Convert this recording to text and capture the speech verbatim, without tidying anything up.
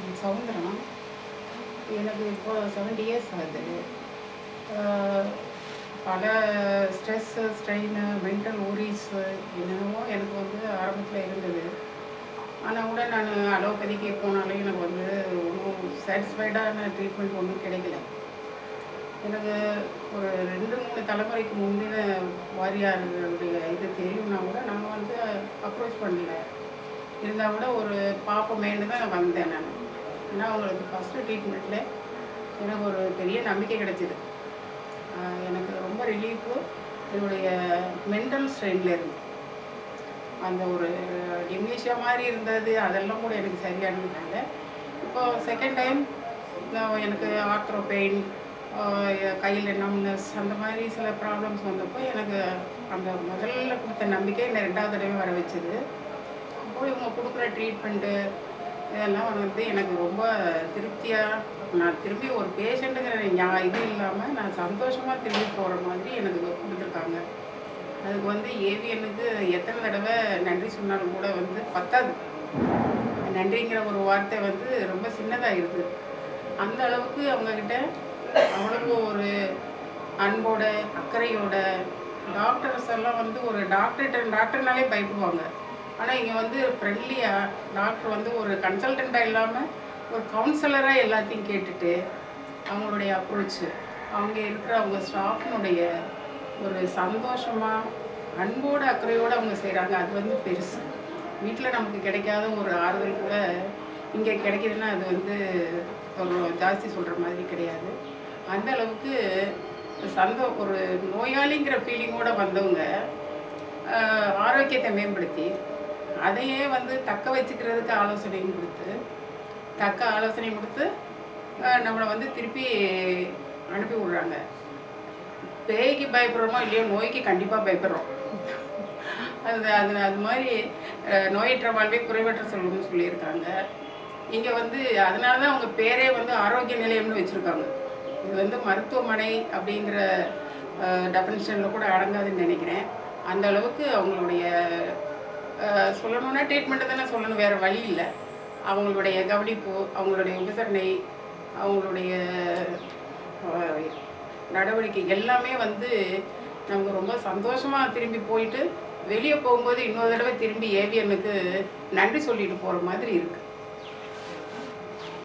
சவுந்தரம். எனக்கு இப்போ seventy years ஆகுது. பல ஸ்ட்ரெஸ்ஸு, ஸ்ட்ரெயினு, மென்டல் ஊரிஸு என்னென்னமோ எனக்கு வந்து ஆரம்பத்தில் இருந்தது. ஆனால் கூட நான் அலோபதிக்கு போனாலும் எனக்கு வந்து ஒன்றும் சாட்டிஸ்ஃபைடான ட்ரீட்மெண்ட் ஒன்றும் கிடைக்கல. எனக்கு ஒரு ரெண்டு மூணு தலைமுறைக்கு முந்தின வாரியாருடைய இது தெரியும்னா கூட நான் வந்து அப்ரோச் பண்ணல. இருந்தால் கூட ஒரு பார்ப்போமேன்னு தான் வந்தேன் நான். ஏன்னா அவங்களுக்கு ஃபஸ்ட்டு ட்ரீட்மெண்ட்டில் எனக்கு ஒரு பெரிய நம்பிக்கை கிடைச்சிது. எனக்கு ரொம்ப ரிலீஃபு என்னுடைய மென்டல் ஸ்ட்ரெயினில் இருந்து அந்த ஒரு டிம்னேஷியா மாதிரி இருந்தது, அதெல்லாம் கூட எனக்கு சரியானதுனால இப்போ செகண்ட் டைம் நான் எனக்கு ஆர்த்ரோ பெயின், கையில் நம்னஸ், அந்த மாதிரி சில ப்ராப்ளம்ஸ் வந்தப்போ எனக்கு அந்த முதல்ல கொடுத்த நம்பிக்கை என்னை ரெண்டாவது தடவை வர வச்சுது. அப்போ இவங்க கொடுக்குற ட்ரீட்மெண்ட்டு இதெல்லாம் வந்து எனக்கு ரொம்ப திருப்தியாக, நான் திரும்பி ஒரு பேஷண்ட்டுங்கிற ஞா இது இல்லாமல் நான் சந்தோஷமாக திரும்பி போகிற மாதிரி எனக்கு கொடுத்துருக்காங்க. அதுக்கு வந்து ஏவிஎனுக்கு எத்தனை தடவை நன்றி சொன்னாலும் கூட வந்து பத்தாது. நன்றிங்கிற ஒரு வார்த்தை வந்து ரொம்ப சின்னதாக இருக்குது. அந்த அளவுக்கு அவங்கக்கிட்ட அவ்வளோ ஒரு அன்போட, அக்கறையோட, டாக்டர்ஸ் எல்லாம் வந்து ஒரு டாக்டர்கிட்ட டாக்டர்னாலே பயப்படுவாங்க. ஆனால் இங்கே வந்து ஃப்ரெண்ட்லியாக டாக்டர் வந்து ஒரு கன்சல்டண்ட்டாக இல்லாமல் ஒரு கவுன்சிலராக எல்லாத்தையும் கேட்டுட்டு அவங்களுடைய அப்ரோச்சு, அவங்க இருக்கிற அவங்க ஸ்டாஃப்னுடைய ஒரு சந்தோஷமாக அன்போடு அக்கறையோடு அவங்க செய்கிறாங்க. அது வந்து பெருசு. வீட்டில் நமக்கு கிடைக்காத ஒரு ஆறுதல் கூட இங்கே கிடைக்கிதுன்னா அது வந்து ஒரு ஜாஸ்தி சொல்கிற மாதிரி கிடையாது. அந்த அளவுக்கு சந்தோ ஒரு நோயாளிங்கிற ஃபீலிங்கோடு வந்தவங்க ஆரோக்கியத்தை மேம்படுத்தி அதையே வந்து தக்க வச்சுக்கிறதுக்கு ஆலோசனையும் கொடுத்து தக்க ஆலோசனையும் கொடுத்து நம்மளை வந்து திருப்பி அனுப்பி விட்றாங்க. பேய்க்கு பயப்படுறோமோ இல்லையோ, நோய்க்கு கண்டிப்பாக பயப்படுறோம். அது அது அது மாதிரி நோயற்ற வாழ்வே குறைவற்ற செல்வம்னு சொல்லியிருக்காங்க. இங்கே வந்து அதனால தான் அவங்க பேரே வந்து ஆரோக்கிய நிலையம்னு வச்சுருக்காங்க. இது வந்து மருத்துவமனை அப்படிங்கிற டெஃபினிஷனில் கூட அடங்காதுன்னு நினைக்கிறேன். அந்த அளவுக்கு அவங்களுடைய சொல்லணுன்னா ட்ரீட்மெண்ட்டு தானே சொல்லணும், வேறு வழி இல்லை. அவங்களுடைய கவனிப்பு, அவங்களுடைய உபசரணை, அவங்களுடைய நடவடிக்கை எல்லாமே வந்து நமக்கு ரொம்ப சந்தோஷமாக திரும்பி போயிட்டு வெளியே போகும்போது இன்னொரு தடவை திரும்பி ஏவிஎனுக்கு நன்றி சொல்லிட்டு போகிற மாதிரி இருக்குது.